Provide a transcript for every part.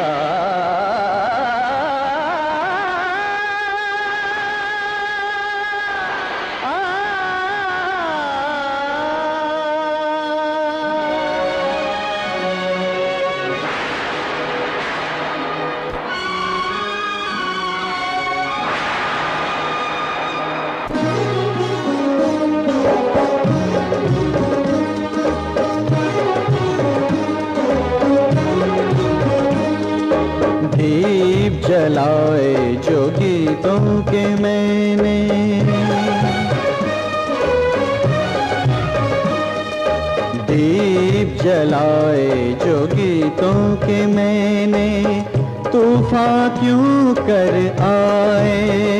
जलाए जो गीतों के मैंने, दीप जलाए जो गीतों के मैंने, तूफान क्यों कर आए,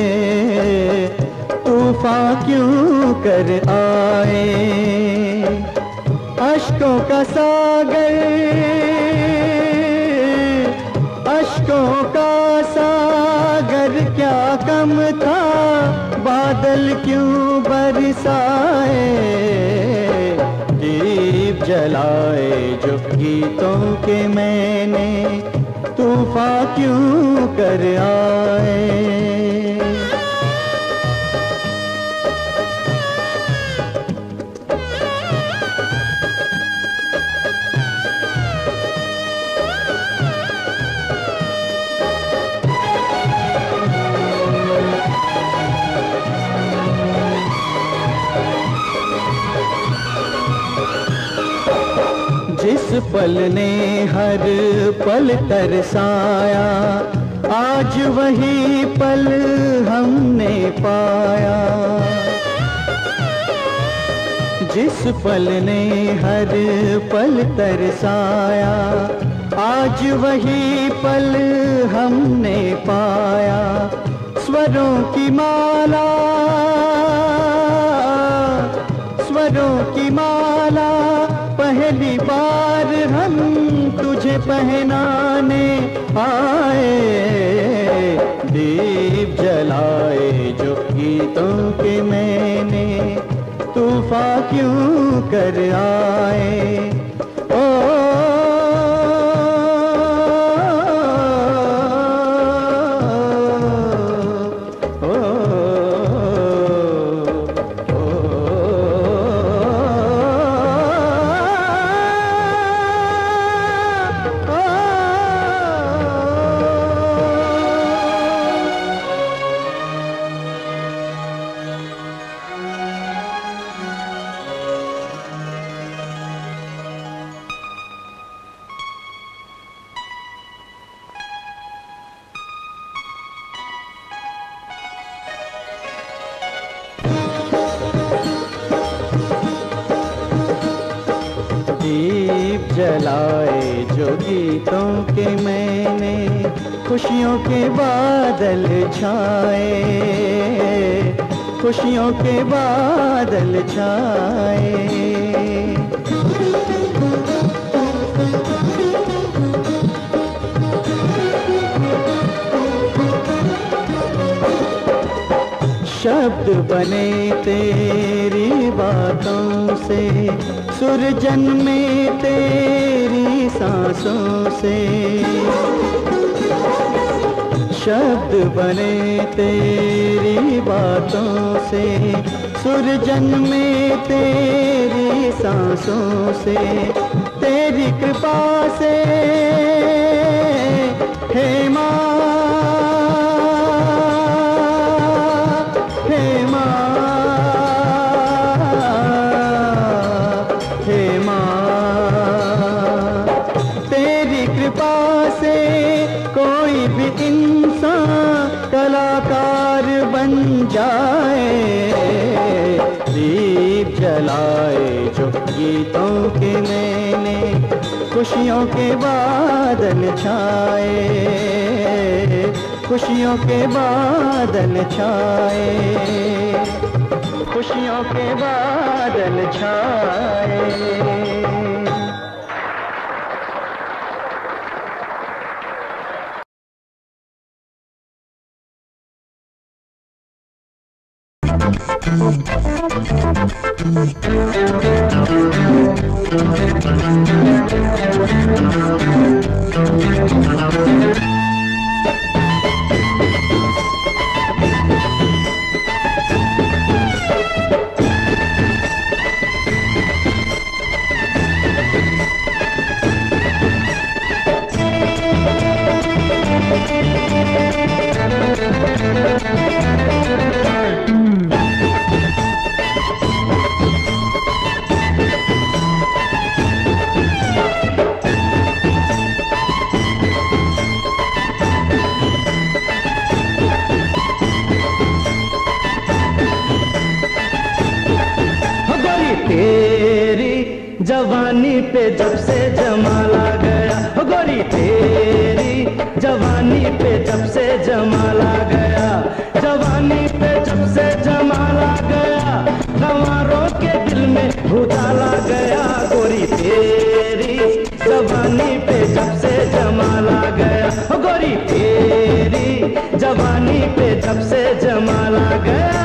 तूफान क्यों कर आए। अश्कों का सागर, अश्कों का सागर क्या कम था, बादल क्यों बरसाए। दीप जलाए जो गीतों के मैंने, तूफान क्यों कर आए। जिस पल ने हर पल तरसाया, आज वही पल हमने पाया। जिस पल ने हर पल तरसाया, आज वही पल हमने पाया। स्वरों की माला, स्वरों की माला पहली बार हम तुझे पहनाने आए। दीप जलाए जो गीतों के मैंने, तूफान क्यों कर आए। ओ दीप जलाए जो गीतों के मैंने, खुशियों के बादल छाए, खुशियों के बादल छाए। शब्द बने तेरी बातों से, सुर जन्मे तेरी सांसों से। शब्द बने तेरी बातों से, सुर जन्मे तेरी सांसों से। तेरी कृपा से हे माँ, कोई भी इंसान कलाकार बन जाए। दीप जलाए जो गीतों के मैंने, खुशियों के बादल छाए, खुशियों के बादल छाए, खुशियों के बादल छाए। जवानी पे जब से जमाल आ गया, हो गोरी तेरी जवानी पे जब से जमाल आ गया, जवानी पे जब से जमाल आ गया, गंवारों के दिल में भूचाल आ गया। गोरी तेरी जवानी पे जब से जमाल आ गया, हो गोरी तेरी जवानी पे जब से जमाल आ गया।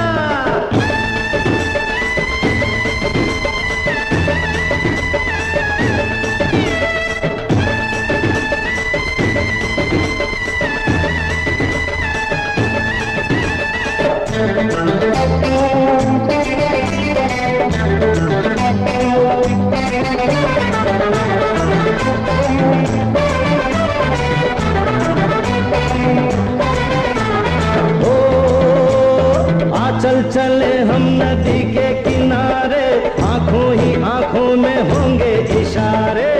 चल चले हम नदी के किनारे, आंखों ही आंखों में होंगे इशारे।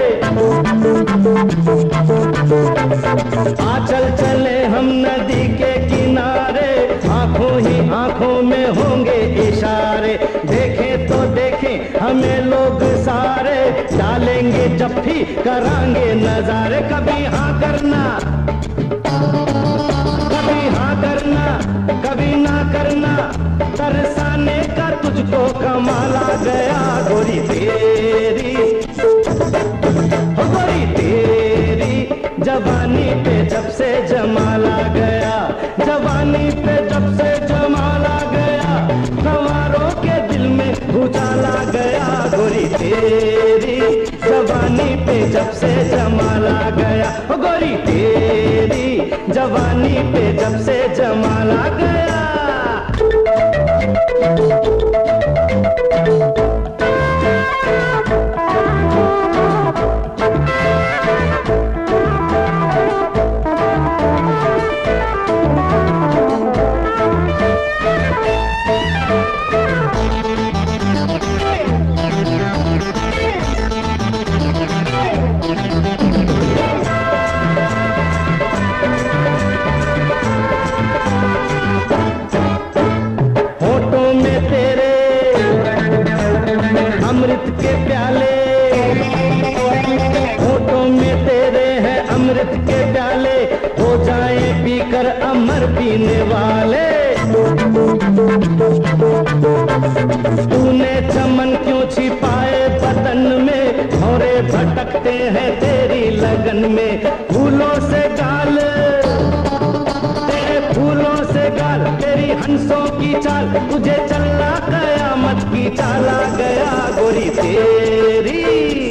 चल चले हम नदी के किनारे, आंखों ही आंखों में होंगे इशारे। देखें तो देखें हमें लोग सारे, डालेंगे जफ्फी करांगे नजारे। कभी हाँ करना, कभी हाँ करना, कभी ना करना, तरसाने का तुझको कमाल आ गया। गोरी तेरी, हो गोरी तेरी जवानी पे जब से जमाल आ गया, जवानी पे जब से जमाल आ गया, गंवारों के दिल में भूचाल आ गया। गोरी तेरी जवानी पे जब से जमाल आ गया, हो गोरी तेरी जवानी पे जब से जमाल आ गया। अमृत के प्याले, होठों में तेरे हैं अमृत के प्याले, हो जाए पीकर अमर पीने वाले। तूने चमन क्यों छिपाए बदन में, भौरे भटकते हैं तेरी लगन में। फूलों से गाल, तेरे फूलों से गाल, तेरी हंसों की चाल, तुझे चलना कयामत की चाल आ गया। गोरी तेरी,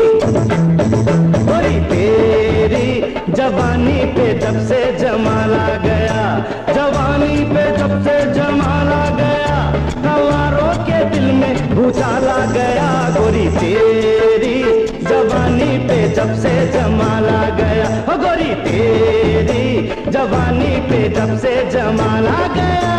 गोरी तेरी जवानी पे जब से जमाल आ गया, जवानी पे जब से जमाल आ गया, गंवारों के दिल में भूचाल आ गया। गोरी तेरी जवानी पे जब से जमाल आ गया, हो गोरी तेरी जवानी पे जब से जमाल आ गया।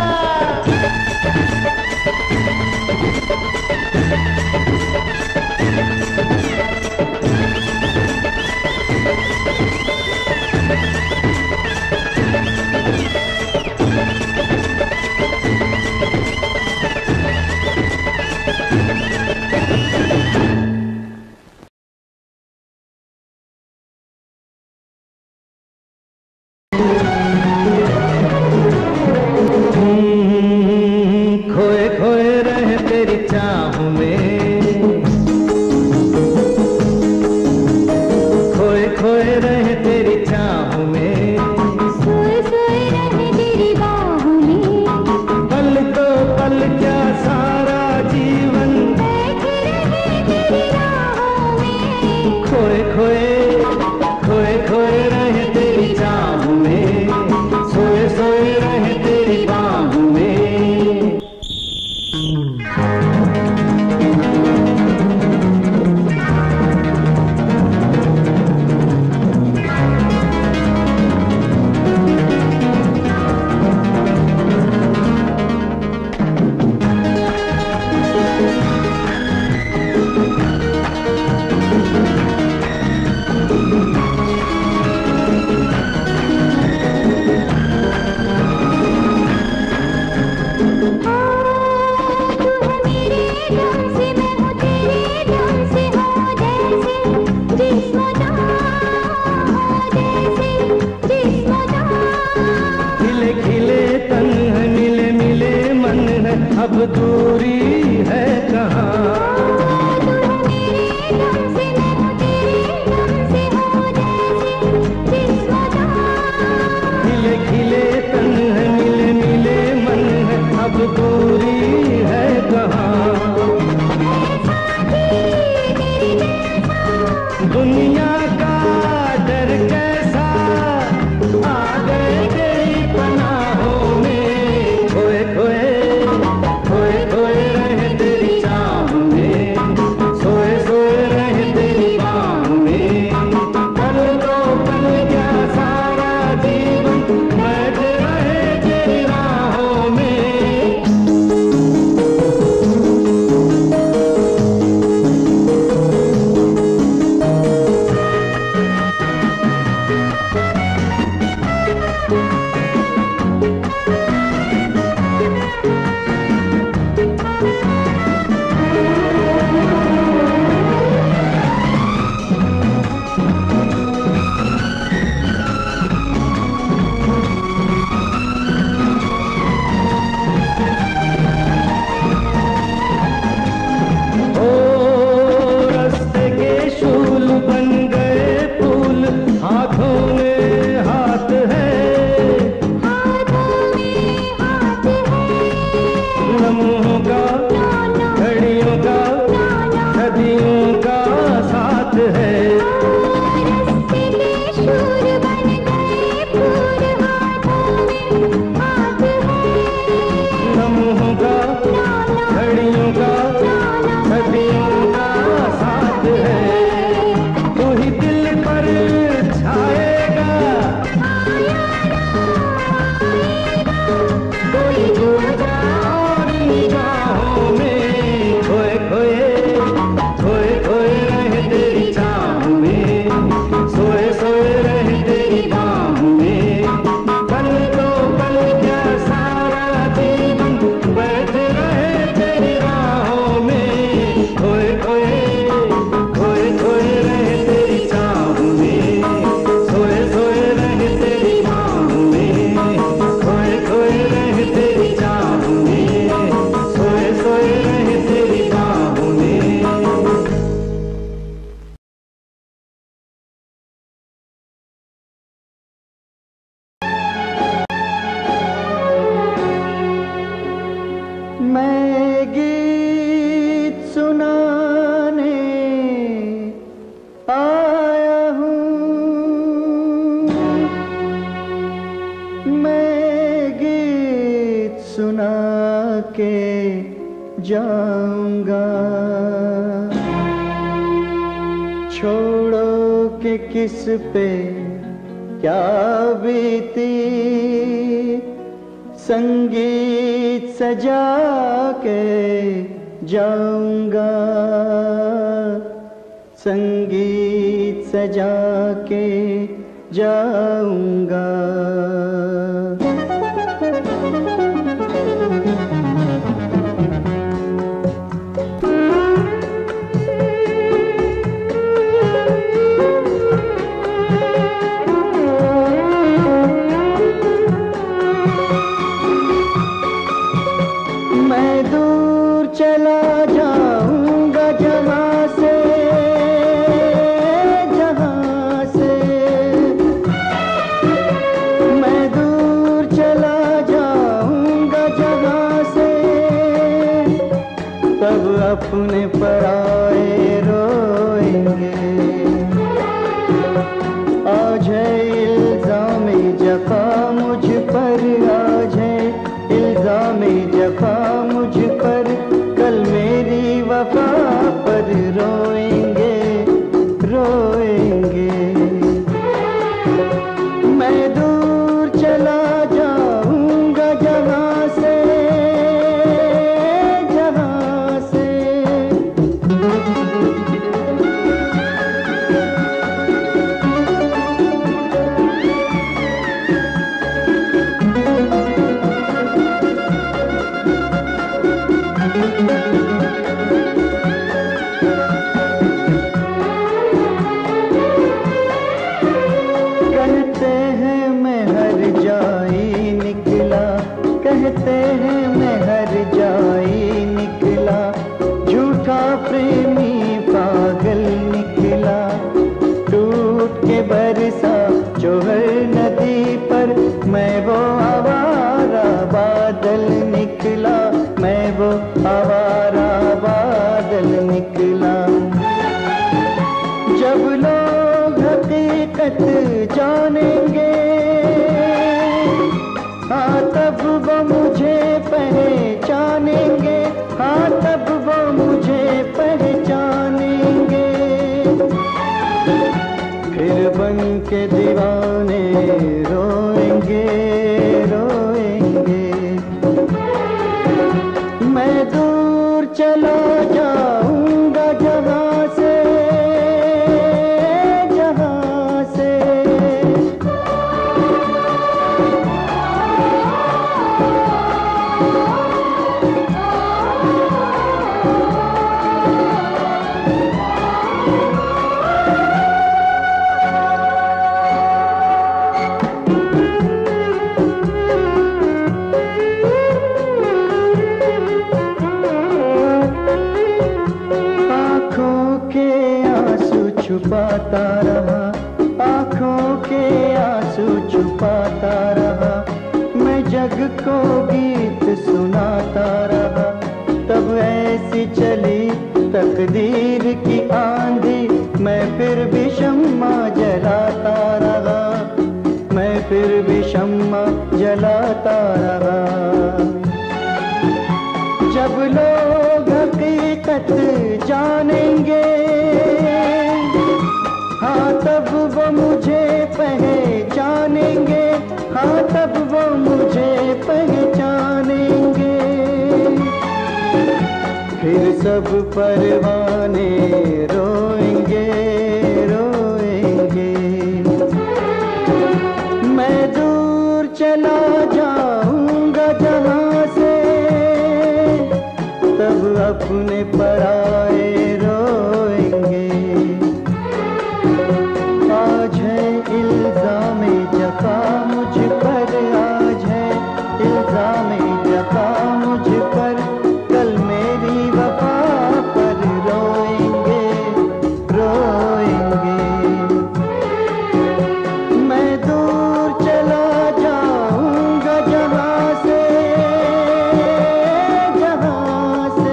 अब दूरी है कहाँ। खिले खिले तन है, मिले मिले मन है, अब दूरी है कहाँ। दुनिया का डर कैसा आ गए तेरी पनाहों में, खोए खोए खोए खोए रहे तेरी चाह में, सोए सोए रहे तेरी बाह में। कल तो कल क्या सारा जीवन बैठ रहे तेरी राहों में। मैं गीत सुनाने आया हूँ, मैं गीत सुना के जाऊंगा। छोड़ो कि किस पे क्या बीती, संगीत सजा के जाऊंगा, संगीत सजा के जाऊंगा। चला जाऊंगा जहाँ से, जहाँ से मैं दूर चला जाऊंगा जहाँ से, तब अपने पराए रोएंगे। आज है इल्ज़ाम-ए जफ़ा मुझ पर, आज है इल्ज़ाम-ए जफ़ा मुझ पर, कल मेरी वफा पर रोएंगे, रोएंगे। मैं दूर चला जाऊंगा जहाँ से, जहाँ से पाता रहा, मैं जग को गीत सुनाता रहा। तब ऐसी चली तकदीर की आंधी, मैं फिर भी शम्मा जलाता रहा, मैं फिर भी शम्मा जलाता रहा। जब लोग हकीकत जानेंगे, हाँ तब वो मुझे पहचानेंगे, हाँ तब वो मुझे पहचानेंगे। फिर सब परवाने रोएंगे, रोएंगे। मैं दूर चला जाऊंगा जहाँ से, तब अपने पराए रोएंगे। आज है इल्ज़ाम-ए जफ़ा मुझ पर, आज है इल्ज़ाम-ए जफ़ा मुझ पर, कल मेरी वफ़ा पर रोएंगे, रोएंगे। मैं दूर चला जाऊंगा जहाँ से, जहाँ से।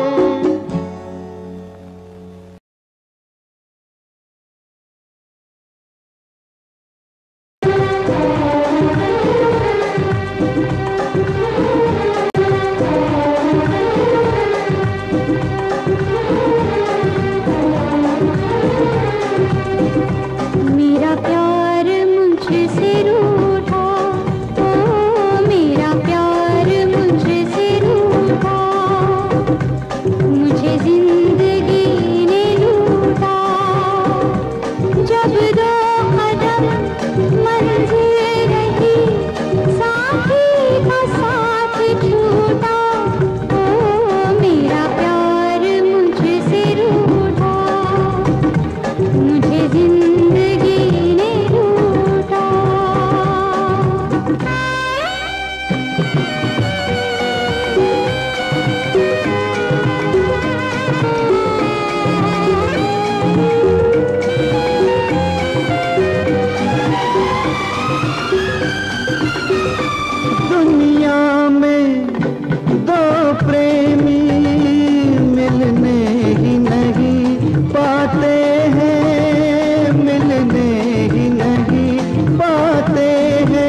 मेरा प्यार मुझसे रूठा, ओ मेरा प्यार मुझसे रूठा, मुझे जिंदगी ने लूटा। जब दो कदम मंजिल रही, साथी का साथ छूटा, ओ मेरा प्यार मुझसे रूठा, मुझे जिंदगी ने लूटा। दुनिया में दो प्रेमी मिलने ही नहीं पाते हैं, मिलने ही नहीं पाते हैं।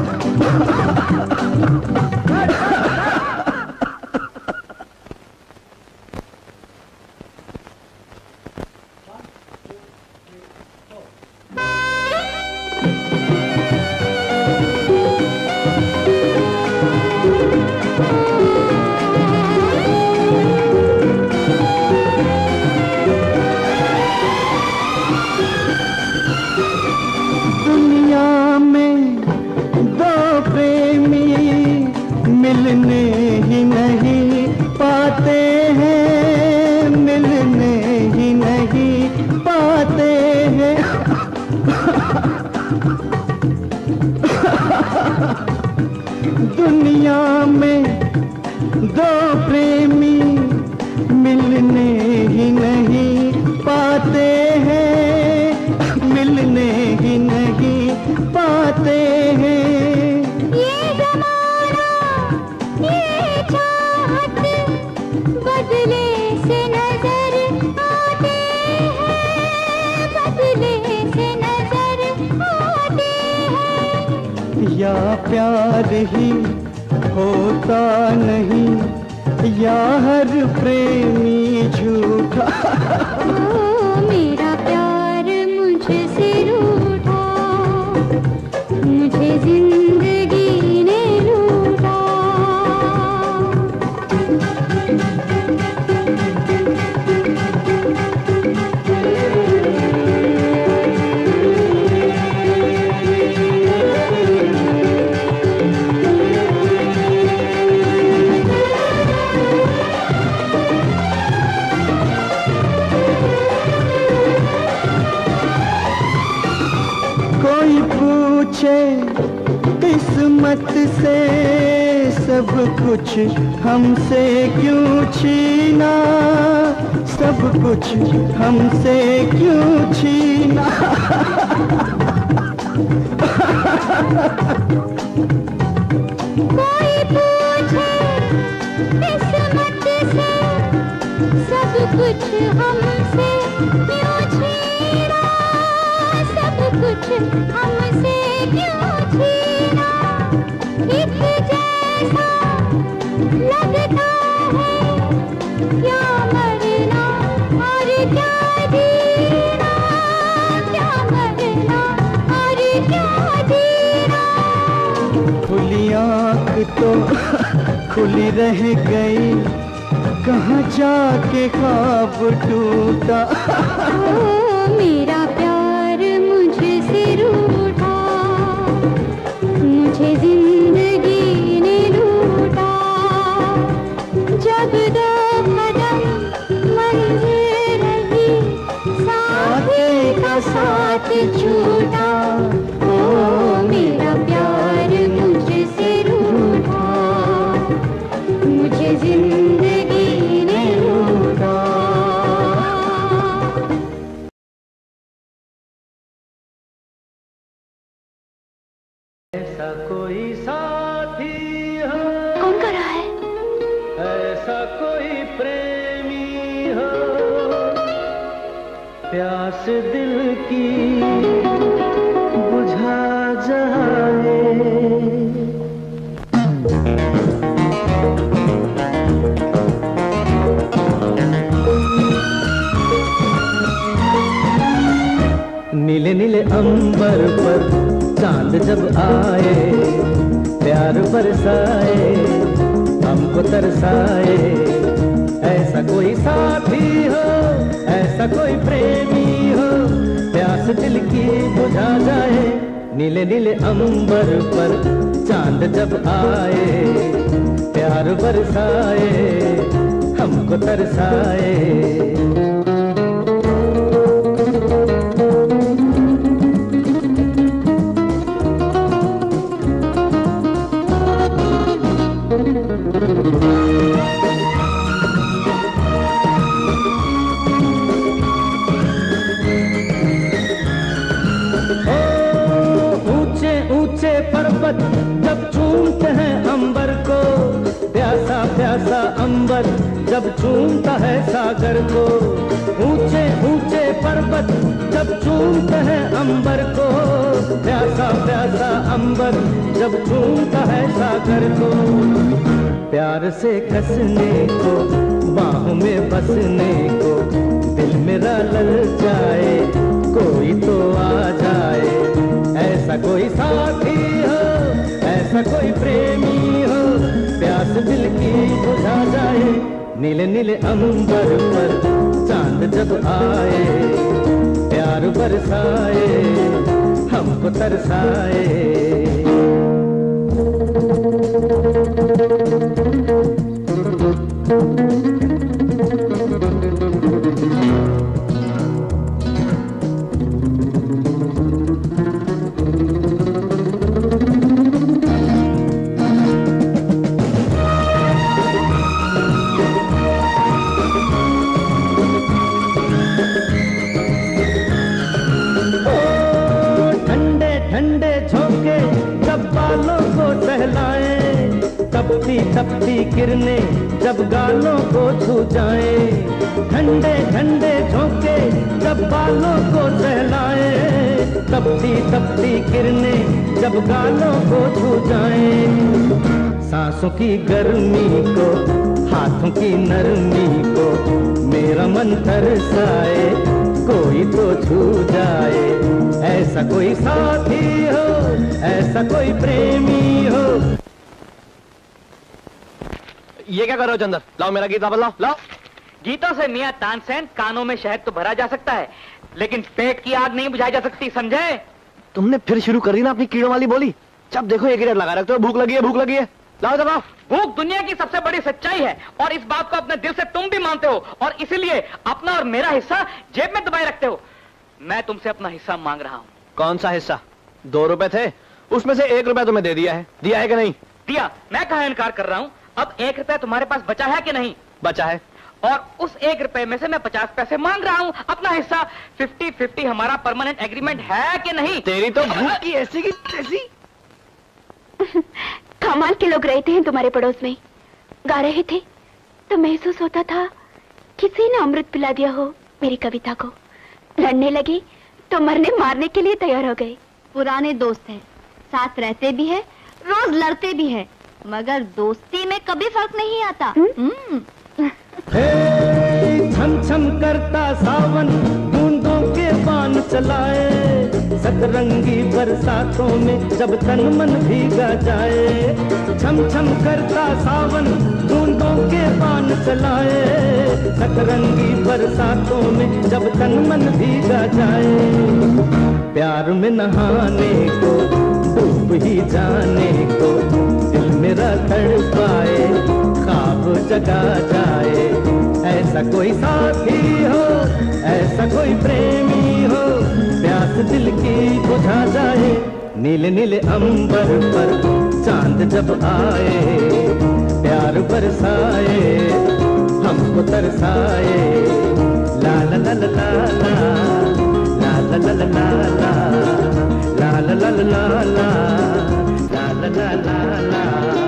दुनिया में दो प्रेमी मिलने ही नहीं पाते हैं, मिलने ही नहीं पाते हैं। दुनिया में दो प्रेमी मिलने ही नहीं पाते हैं, मिलने ही नहीं पाते हैं। ये ज़माना, ये चाहत, बदले से नजर आते हैं, बदले से नजर आते हैं। या प्यार ही होता नहीं, या हर प्रेमी झूठा। ओ मेरा प्यार मुझसे रूठा, मुझे जिंदगी ने लूटा। कोई पूछे किस्मत से सब कुछ हमसे क्यों छीना, सब कुछ हमसे क्यों छीना। कोई पूछे किस्मत से सब कुछ हमसे क्यों छीना, सब कुछ हमसे क्यों छीना। एक जैसा लगता है क्या मरना और क्या जीना, क्या मरना और क्या जीना। खुली आँख तो खुली रह गई, कहाँ जाके ख्वाब टूटा। ओ मेरा प्यार मुझसे रूठा, मुझे जिंदगी ने लूटा। जब दो कदम मंजिल रही, साथी का साथ छूटा। ओ मेरा प्यार मुझसे रूठा, मुझे जिंदगी ने लूटा। ऐसा कोई साथी हो, कौन कर रहा है? ऐसा कोई प्रेमी हो, प्यास दिल की बुझा जाए। नीले नीले अंबर पर चांद जब आए, प्यार बरसाए हमको तरसाए। ऐसा कोई साथी हो, ऐसा कोई प्रेमी हो, प्यास दिल की बुझा जाए। नीले नीले अंबर पर चांद जब आए, प्यार बरसाए हमको तरसाए। ऊंचे ऊंचे पर्वत जब चूमते हैं अंबर को, प्यासा प्यासा अंबर जब चूमता है सागर को। ऊंचे ऊंचे पर्वत जब चूमते हैं अंबर को, प्यासा प्यासा अंबर जब चूमता है सागर को। प्यार से कसने को, बाहों में बसने को, दिल मेरा ललचाए कोई तो आ जाए। ऐसा कोई साथी हो, ऐसा कोई प्रेमी हो, प्यास दिल की बुझा जाए। नीले नीले अंबर पर चांद जब आए, प्यार बरसाए हमको तरसाए। ठंडे झोंके जब बालों को सहलाए, तपती तपती किरणें जब गालों को छू जाए। ठंडे ठंडे झोंके जब बालों को सहलाए, तपती तपती किरणें जब गालों को छू जाए। सांसों की गर्मी को, हाथों की नरमी को, मेरा मन तरसाए कोई तो छू जाए। ऐसा कोई साथी हो, ऐसा कोई प्रेमी हो। ये क्या कर रहे हो चंदर? लाओ मेरा गीत वापस लाओ, लाओ। गीतों से मियां तानसेन कानों में शहद तो भरा जा सकता है, लेकिन पेट की आग नहीं बुझाई जा सकती, समझे? तुमने फिर शुरू कर दी ना अपनी कीड़ों वाली बोली। जब देखो एक ही लगा रखते हो, भूख लगी है, भूख लगी है, लाओ दबाओ। भूख दुनिया की सबसे बड़ी सच्चाई है और इस बात को अपने दिल से तुम भी मानते हो, और इसीलिए अपना और मेरा हिस्सा जेब में दबाए रखते हो। मैं तुमसे अपना हिस्सा मांग रहा हूँ। कौन सा हिस्सा? 2 रुपए थे, उसमें से 1 रुपया तुम्हें दे दिया है। दिया है कि नहीं? दिया। मैं कहाँ इनकार कर रहा हूँ। अब 1 रुपया तुम्हारे पास बचा है कि नहीं? बचा है। और उस 1 रुपए में से मैं 50 पैसे मांग रहा हूँ अपना हिस्सा। 50-50 हमारा परमानेंट एग्रीमेंट है कि नहीं? तेरी तो भूख की ऐसी की तैसी। कमाल के लोग रहते हैं तुम्हारे पड़ोस में। गा रहे थे तो महसूस होता था किसी ने अमृत पिला दिया हो मेरी कविता को। लड़ने लगे तो मरने मारने के लिए तैयार हो गए। पुराने दोस्त हैं, साथ रहते भी हैं, रोज लड़ते भी हैं, मगर दोस्ती में कभी फर्क नहीं आता। छम छम करता सावन बूंदों के बाण चलाए, सतरंगी बरसातों में जब तन मन भीगा जाए। छम छम करता सावन बूंदों के बाण चलाए, सतरंगी बरसातों में जब तन मन भीगा जाए। प्यार में नहाने को डूब ही जाने को दिल मेरा तड़पाए, ख्वाब जगा जाए। ऐसा कोई साथी हो, ऐसा कोई प्रेमी हो, प्यास दिल की बुझा जाए। नीले नीले अंबर पर चांद जब आए, प्यार बरसाए हमको तरसाए। ला ला ला ला ला ला ला ला ला ला ला ला ला ला ला ला ला ला ला।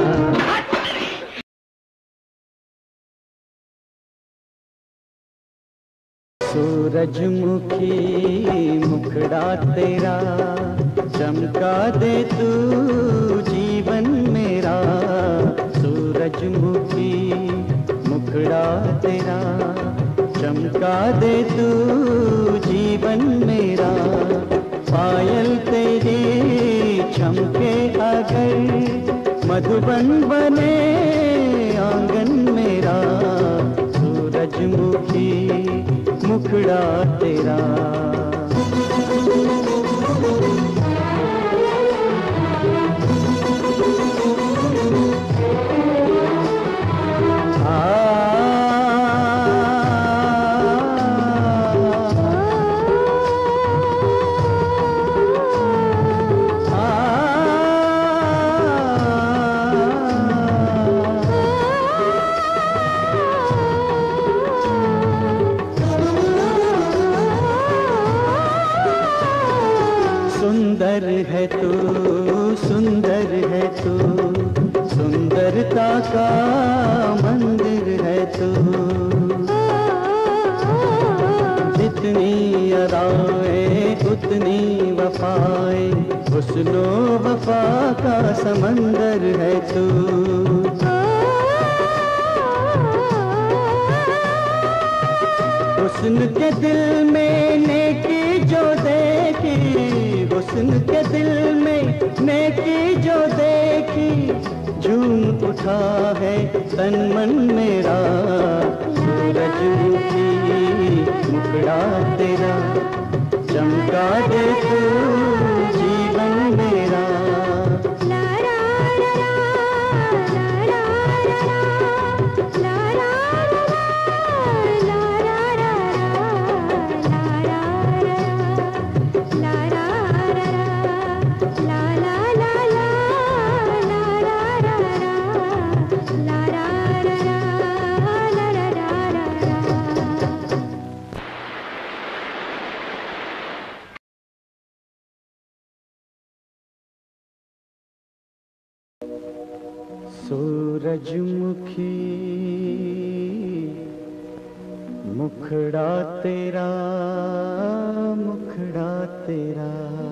सूरजमुखी मुखड़ा तेरा चमका दे तू जीवन मेरा। सूरजमुखी मुखड़ा तेरा चमका दे तू जीवन मेरा। पायल तेरी चमके अगर मधुबन बने आंगन मेरा। सूरजमुखी मुखड़ा तेरा। सुंदर है तू, सुंदर है तू, सुंदरता का मंदिर है तू। जितनी अदाएं उतनी वफाएं, हुस्नो वफा का समंदर है तू। हुस्न के दिल में नेकी जो देखी, हुस्न के दिल में नेकी जो देखी, झूम उठा है तन मन मेरा। सूरजमुखी मुखड़ा तेरा चमका दे तू जीवन मेरा। सूरजमुखी मुखड़ा तेरा, मुखड़ा तेरा।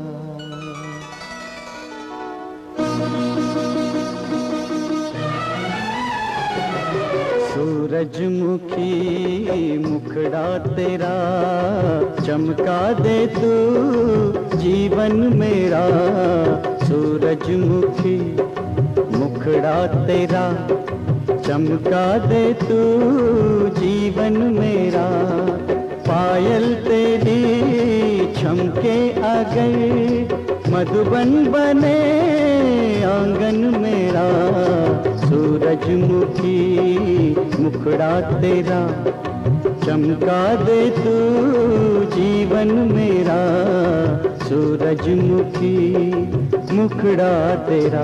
सूरजमुखी मुखड़ा तेरा चमका दे तू जीवन मेरा। सूरजमुखी मुखड़ा तेरा चमका दे तू जीवन मेरा। पायल तेरी छमके अगर मधुबन बने आंगन मेरा। सूरजमुखी मुखड़ा तेरा चमका दे तू जीवन मेरा। सूरजमुखी मुखड़ा तेरा।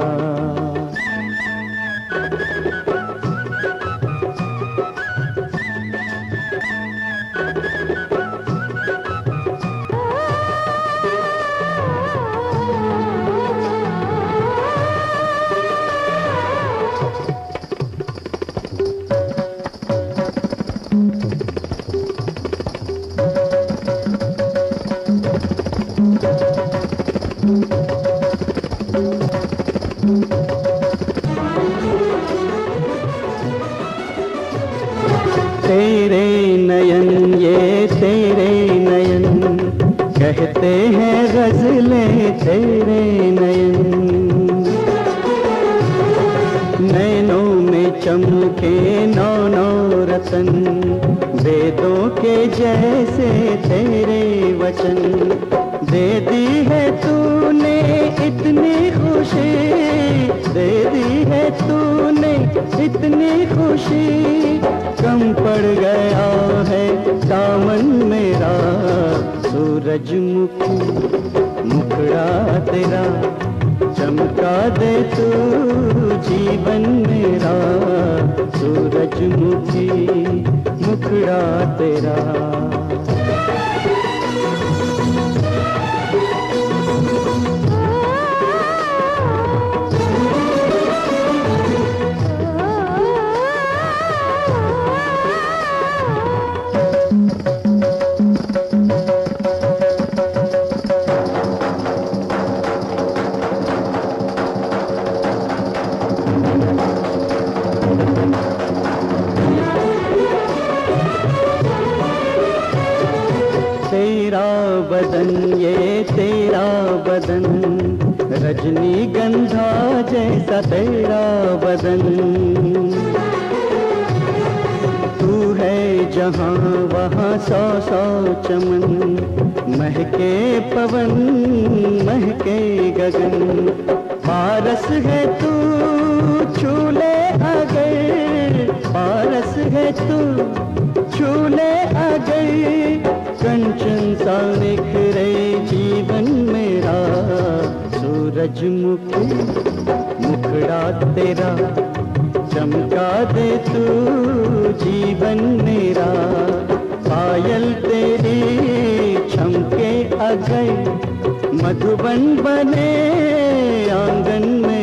तेरे नयन ये तेरे नयन कहते हैं गजलें तेरे नयन, नैनों में चमके नौ नौ रतन वेदों के जैसे तेरे वचन, दे दी है तूने इतनी खुशी, दे दी है तूने इतनी खुशी, कम पड़ गया है दामन मेरा, सूरजमुखी मुखड़ा तेरा चमका दे तू जीवन मेरा, सूरजमुखी मुखड़ा तेरा। तेरा बदन ये तेरा बदन रजनीगंधा जैसा तेरा बदन, तू है जहाँ वहाँ सौ सौ चमन, महके पवन महके गगन, पारस है तू छूले अगर, पारस है तू छूले अगर, कंचन सा निखरे जीवन मेरा, सूरजमुखी मुखड़ा तेरा चमका दे तू जीवन मेरा, पायल तेरी छमके अगर, मधुबन बने आंगन में